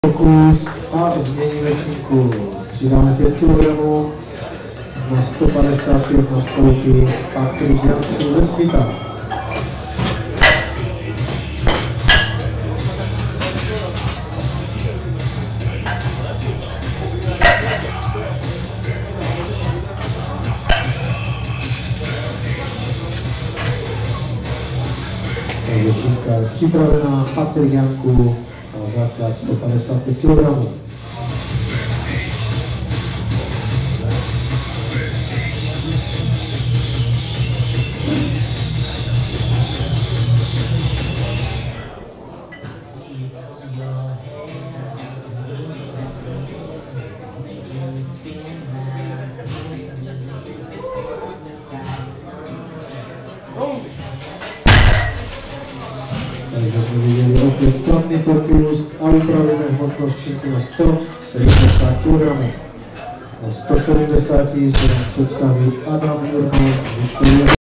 Pokus a změníme šinku. Přidáme 5 kg, na 155 nastoupí Patrik Jančů ze Svitav. Takže šinka je připravená, Patrik Jančů na základ 155 kg. Takže jsme viděli opět kladný pokus a upravíme hmotnost šinky na 170 kg. Na 170 se nám představí Adam Jurnos.